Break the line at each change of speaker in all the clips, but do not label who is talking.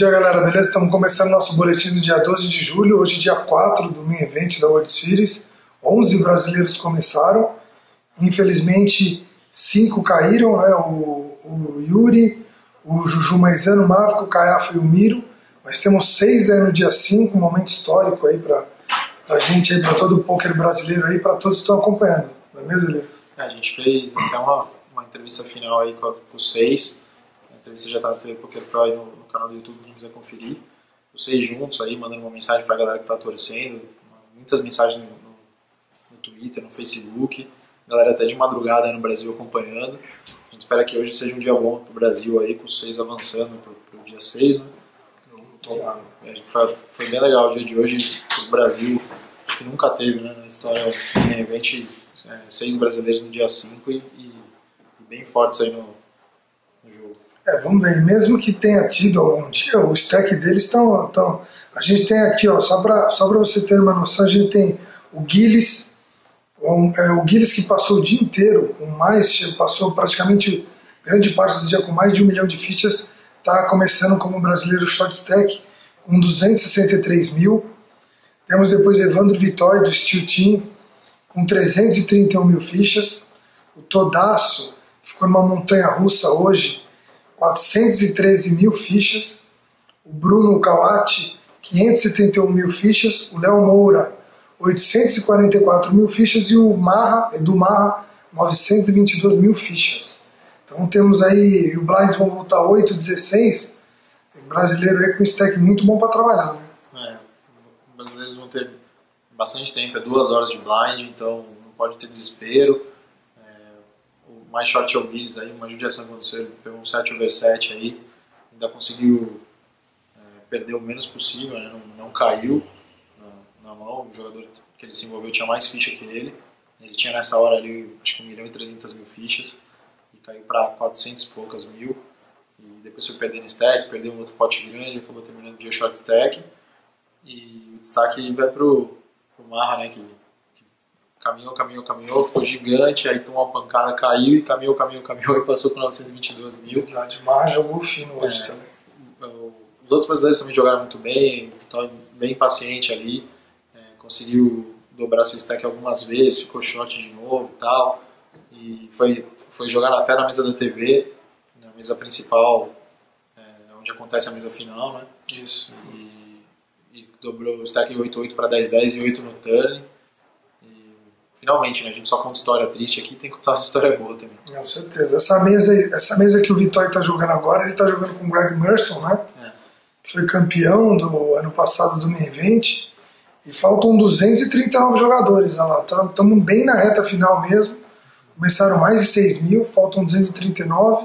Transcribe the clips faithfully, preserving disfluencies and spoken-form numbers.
dia, galera, beleza? Estamos começando nosso boletim do dia doze de julho, hoje dia quatro do Main Event da World Series. onze brasileiros começaram, infelizmente cinco caíram, né? o, o Yuri, o Juju Maizano, o Mavico, o Caiafa e o Miro, mas temos seis aí no dia cinco, um momento histórico aí para a gente, para todo o poker brasileiro aí, para todos que estão acompanhando, não é mesmo, beleza?
É, a gente fez até uma, uma entrevista final aí com, com os seis, a entrevista já está na T V Poker Pro aí no, no canal do YouTube, quem quiser conferir, os seis juntos aí, mandando uma mensagem para a galera que está torcendo, muitas mensagens no, no, no Twitter, no Facebook, galera até de madrugada aí no Brasil acompanhando. A gente espera que hoje seja um dia bom para o Brasil aí, com os seis avançando para o dia seis, né?
Tomara.
É, foi, foi bem legal o dia de hoje para o Brasil, acho que nunca teve, né, na história do Main Event, é, seis brasileiros no dia cinco e, e, e bem fortes aí no, no jogo.
É, vamos ver, mesmo que tenha tido algum dia, o stack deles estão... Tão, a gente tem aqui, ó, só para só para você ter uma noção, a gente tem o Gilles, um, é, o Gilles que passou o dia inteiro com mais, passou praticamente grande parte do dia com mais de um milhão de fichas, está começando como brasileiro short stack com duzentos e sessenta e três mil. Temos depois Evandro Vitória do Steel Team com trezentos e trinta e um mil fichas. O Todaço, que ficou numa montanha russa hoje, quatrocentos e treze mil fichas. O Bruno Kawati, quinhentos e setenta e um mil fichas. O Léo Moura, oitocentos e quarenta e quatro mil fichas. E o Marra, Edu Marra, novecentos e vinte e dois mil fichas. Então temos aí, o Blinds vão voltar oito, dezesseis. Tem brasileiro aí com stack muito bom para trabalhar, né?
É, os brasileiros vão ter bastante tempo, é duas horas de blind, então não pode ter desespero. É, o mais short é o Gilles aí, uma judiação aconteceu, pegou um sete over sete aí, ainda conseguiu é, perder o menos possível, né? não, não caiu na, na mão, o jogador que ele se envolveu tinha mais ficha que ele, ele tinha nessa hora ali acho que um milhão e trezentas mil fichas, e caiu para quatrocentos e poucas mil, e depois foi perdendo stack, perdeu um outro pote grande, acabou terminando o dia short stack, e o destaque vai pro, pro Marra, né, que, que caminhou, caminhou, caminhou, ficou gigante, aí tomou uma pancada, caiu, e caminhou, caminhou, caminhou, e passou por novecentos e vinte e dois mil.
Verdade, Marra jogou fino hoje é, também.
Os outros brasileiros também jogaram muito bem, Vitória bem paciente ali, é, conseguiu dobrar seu stack algumas vezes, ficou short de novo e tal, e foi, foi jogar até na mesa da T V, na mesa principal, é, onde acontece a mesa final, né?
Isso.
E, e dobrou o stack oito oito para dez dez e oito no turn. E, finalmente, né? A gente só conta história triste aqui, tem que contar uma história boa também.
Com certeza. Essa mesa, essa mesa que o Vitória está jogando agora, ele está jogando com o Greg Merson, né? É. Que foi campeão do ano passado do Main Event. E faltam duzentos e trinta e nove jogadores. Olha lá, estamos tá, bem na reta final mesmo. Começaram mais de seis mil, faltam duzentos e trinta e nove.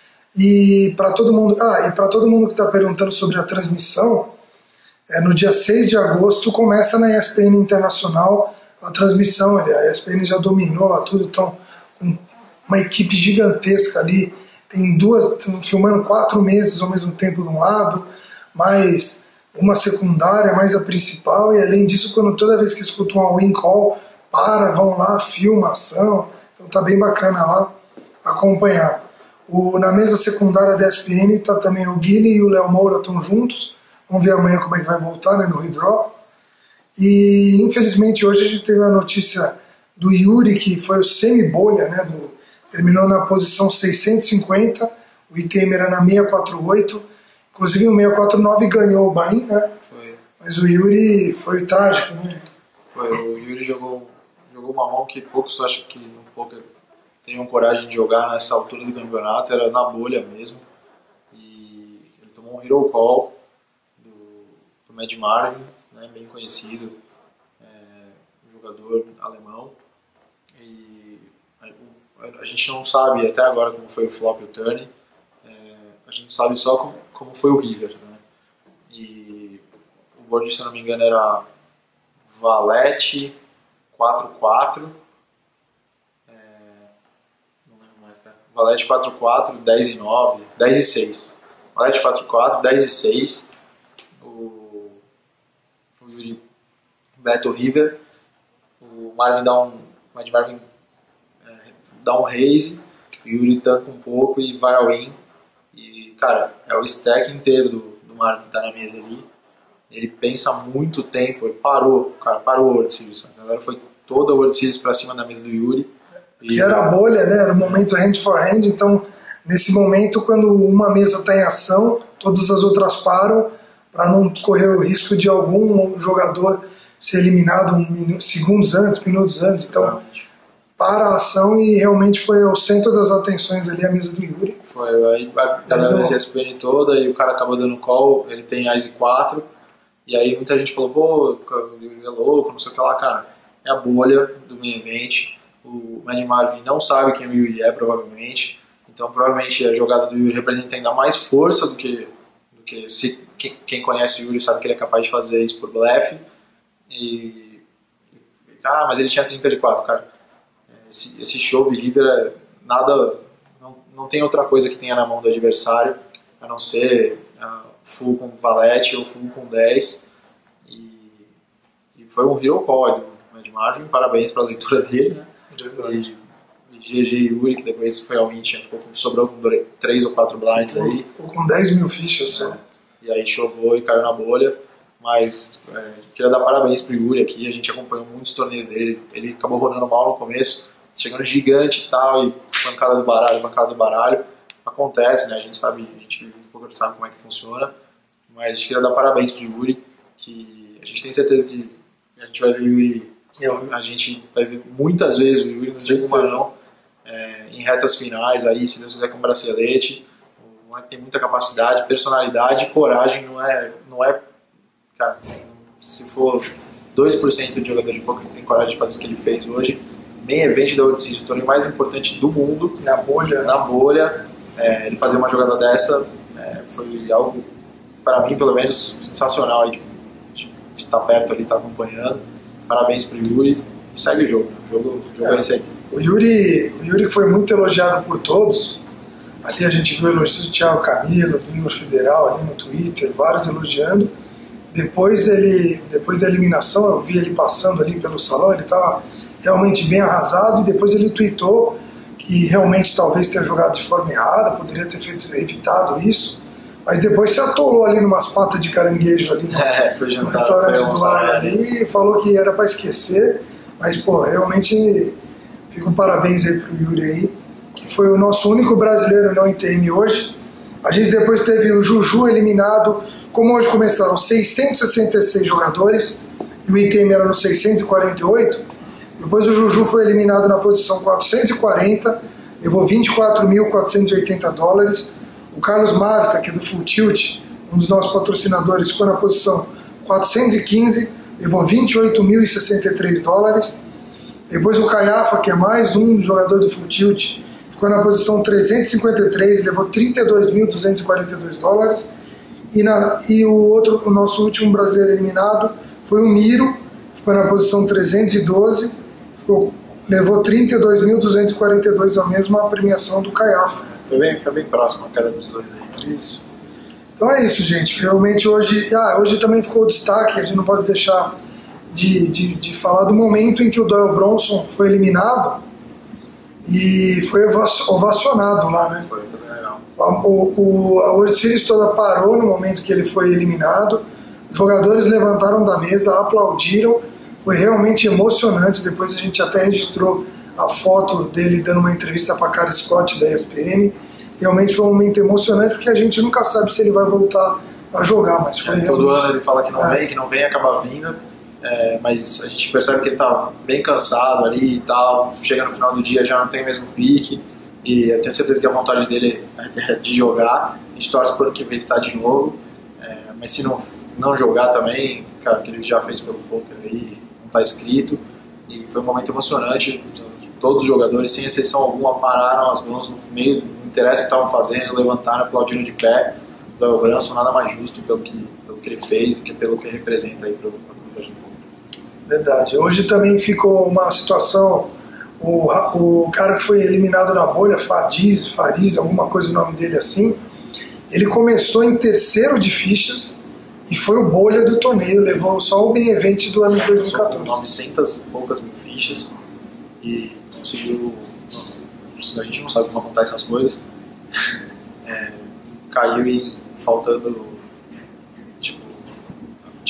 E para todo mundo, ah, e para todo mundo que está perguntando sobre a transmissão, é, no dia seis de agosto começa na E S P N Internacional a transmissão. A E S P N já dominou lá tudo, então com uma equipe gigantesca ali, tem duas, filmando quatro meses ao mesmo tempo de um lado, mais uma secundária, mais a principal, e além disso, quando toda vez que escutam uma win call, para, vão lá, filma a ação. Então tá bem bacana lá acompanhar. O, na mesa secundária da E S P N tá também o Guilherme e o Léo Moura estão juntos. Vamos ver amanhã como é que vai voltar, né, no redraw. E infelizmente hoje a gente teve a notícia do Yuri, que foi o semi-bolha, né, do, terminou na posição seiscentos e cinquenta, o item era na seiscentos e quarenta e oito, inclusive o seiscentos e quarenta e nove ganhou o Bahia, né?
Foi.
Mas o Yuri foi trágico, né?
Foi, o Yuri jogou, jogou uma mão que poucos acham que um poker teriam coragem de jogar nessa altura do campeonato, era na bolha mesmo. E ele tomou um hero call do, do Mad Marvin, né, bem conhecido, é, jogador alemão. E a, a gente não sabe até agora como foi o flop e o turn, é, a gente sabe só como, como foi o river. Né? E o board, se eu não me engano, era Valete quatro quatro. Valete quatro quatro, dez e nove, dez e seis. Valete quatro quatro, dez e seis. O, o Yuri Beto River. O Marvin dá um. O Mad Marvin é, dá um raise. O Yuri tanca um pouco e vai ao in. E, cara, é o stack inteiro do, do Edmar que tá na mesa ali, ele pensa há muito tempo, ele parou, cara, parou o World Series. A galera foi toda a World Series pra cima da mesa do Yuri.
E era a bolha, né? Era o momento hand for hand, então nesse momento, quando uma mesa está em ação, todas as outras param para não correr o risco de algum jogador ser eliminado um minuto, segundos antes, minutos antes. Então, para a ação e realmente foi ao centro das atenções ali a mesa do Yuri.
Foi, aí a galera da E S P N toda e o cara acabou dando call, ele tem Ice quatro, e aí muita gente falou, pô, o Yuri é louco, não sei o que lá, cara. É a bolha do main event, o Mad Marvin não sabe quem o Yuri é, provavelmente, então provavelmente a jogada do Yuri representa ainda mais força do que, do que se, quem, quem conhece o Yuri sabe que ele é capaz de fazer isso por blefe, e, ah, mas ele tinha trinca de quatro, cara. Esse, esse show de River é nada, não, não tem outra coisa que tenha na mão do adversário, a não ser uh, full com valete ou full com dez, e, e foi um hero call do Mad Marvin, parabéns pela leitura dele, né? E, e G G Yuri, que depois foi ao Intia, ficou com, sobrou com três ou quatro blinds
ficou,
aí.
Ficou com dez mil fichas só.
É, e aí chovou e caiu na bolha. Mas é, queria dar parabéns pro Yuri aqui, a gente acompanhou muitos torneios dele, ele acabou rodando mal no começo, chegando gigante e tal, e bancada do baralho, bancada do baralho, acontece, né, a gente sabe, a gente vive um pouco, sabe como é que funciona, mas a gente queria dar parabéns pro Yuri, que a gente tem certeza que a gente vai ver o Yuri, a gente vai ver muitas vezes o Yuri, não digo uma não, é, em retas finais, aí, se Deus quiser com bracelete, o moleque tem muita capacidade, personalidade, coragem, não é, não é cara, se for dois por cento de jogador de poker que tem coragem de fazer o que ele fez hoje, main event da World Series, o torneio mais importante do mundo,
na bolha,
na bolha é, ele fazer uma jogada dessa é, foi algo, para mim pelo menos, sensacional aí, de estar tá perto ali, estar tá acompanhando. Parabéns pro Yuri e segue o jogo, o jogo, o jogo é, é esse aí.
O Yuri, o Yuri foi muito elogiado por todos. Ali a gente viu elogios do Thiago Camilo, do Igor Federal ali no Twitter, vários elogiando. Depois, ele, depois da eliminação, eu vi ele passando ali pelo salão, ele estava realmente bem arrasado, e depois ele tweetou que realmente talvez tenha jogado de forma errada, poderia ter feito, evitado isso, mas depois se atolou ali numas patas de caranguejo ali no,
é,
no restaurante do ar ali, e falou que era para esquecer, mas pô, realmente fica um parabéns aí pro Yuri aí, que foi o nosso único brasileiro não I T M hoje. A gente depois teve o Juju eliminado. Como hoje começaram seiscentos e sessenta e seis jogadores e o I T M era no seiscentos e quarenta e oito, depois o Juju foi eliminado na posição quatrocentos e quarenta, levou vinte e quatro mil quatrocentos e oitenta dólares. O Carlos Mavica, que é do Full Tilt, um dos nossos patrocinadores, ficou na posição quatrocentos e quinze, levou vinte e oito mil e sessenta e três dólares. Depois o Caiafa, que é mais um jogador do Full Tilt, ficou na posição trezentos e cinquenta e três, levou trinta e dois mil duzentos e quarenta e dois dólares. E, na, e o outro, o nosso último brasileiro eliminado foi o Miro, ficou na posição trezentos e doze, ficou, levou trinta e dois mil duzentos e quarenta e dois, a mesma premiação do Caiafa.
Foi bem, foi bem próximo a cada dos dois aí.
Isso. Então é isso, gente. Realmente hoje, ah, hoje também ficou o destaque, a gente não pode deixar de, de, de falar do momento em que o Doyle Bronson foi eliminado e foi ovacionado lá, né?
Foi, foi bem legal.
O, o, a World Series toda parou no momento que ele foi eliminado. Os jogadores levantaram da mesa, aplaudiram. Foi realmente emocionante. Depois a gente até registrou a foto dele dando uma entrevista para a Cara Scott da E S P N. Realmente foi um momento emocionante, porque a gente nunca sabe se ele vai voltar a jogar. Mas foi
é, todo
realmente...
ano ele fala que não
é.
vem, que não vem, acaba vindo. É, mas a gente percebe que ele está bem cansado ali e tal. Chega no final do dia já não tem o mesmo pique. E eu tenho certeza que a vontade dele é de jogar. A gente torce por que ele tá de novo. É, mas se não, não jogar também, cara, que ele já fez pelo poker aí, não tá escrito. E foi um momento emocionante. Todos os jogadores, sem exceção alguma, pararam as mãos no meio, não interessa o que estavam fazendo, levantaram, aplaudindo de pé. O Doyle Bronson nada mais justo pelo que, pelo que ele fez do que pelo que representa aí pro, pro
Verdade. Hoje também ficou uma situação. O, o cara que foi eliminado na bolha, Fadiz, Fariz, alguma coisa o nome dele assim, ele começou em terceiro de fichas e foi o bolha do torneio, levou só o main event do ano de dois mil e quatorze.
novecentas e poucas mil fichas e conseguiu, a gente não sabe como acontecem essas coisas, é, caiu em, faltando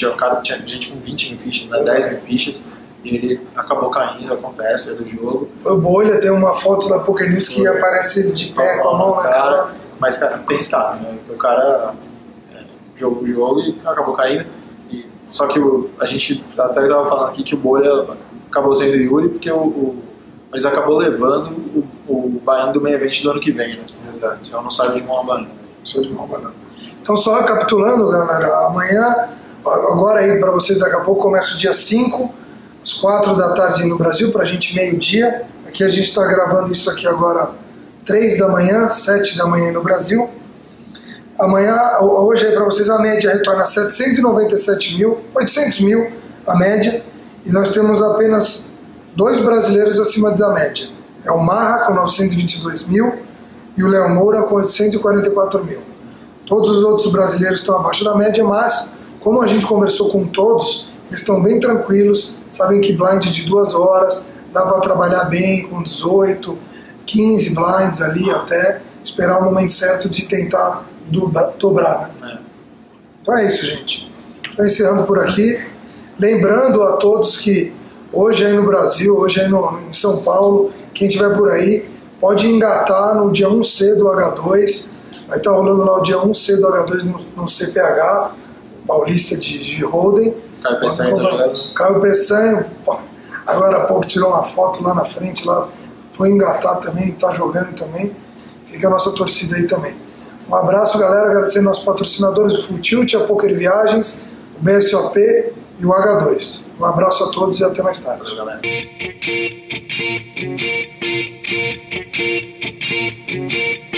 tinha um cara, tinha gente com vinte mil fichas, né, dez mil fichas, e ele acabou caindo, acontece, é do jogo.
Foi bolha, tem uma foto da Poker News que aparece ele de pé com a mão na cara.
Mas, cara, tem escape, né? O cara é, jogou o jogo e acabou caindo. E, só que o, a gente até estava falando aqui que o bolha acabou sendo Yuri, porque o, o, eles acabou levando o, o buy-in do main event do ano que vem, né?
Verdade.
Então não saiu de mão a buy-in.
Saiu de mão a buy-in. Então, só recapitulando, galera, amanhã, agora aí para vocês, daqui a pouco começa o dia cinco, às quatro da tarde no Brasil, para a gente meio-dia. Aqui a gente está gravando isso aqui agora três da manhã, sete da manhã no Brasil. Amanhã, hoje aí para vocês, a média retorna a setecentos e noventa e sete mil, oitocentos mil a média, e nós temos apenas dois brasileiros acima da média. É o Marra com novecentos e vinte e dois mil e o Léo Moura com oitocentos e quarenta e quatro mil. Todos os outros brasileiros estão abaixo da média, mas como a gente conversou com todos, eles estão bem tranquilos, sabem que blind de duas horas, dá para trabalhar bem com dezoito, quinze blinds ali até, esperar o momento certo de tentar dobrar. Né? Então é isso, gente. Estou encerrando por aqui. Lembrando a todos que hoje aí no Brasil, hoje aí no, em São Paulo, quem estiver por aí, pode engatar no dia um C do H dois. Vai estar rolando lá o dia um C do H dois no, no C P H, Paulista de, de Holden.
Caio Peçanha tá jogando.
Caio Peçanha, agora há pouco tirou uma foto lá na frente, lá foi engatar também, está jogando também. Fica a nossa torcida aí também. Um abraço, galera, agradecendo nossos patrocinadores, o Full Tilt, a Poker Viagens, o B S O P e o H dois. Um abraço a todos e até mais tarde.
Valeu, galera.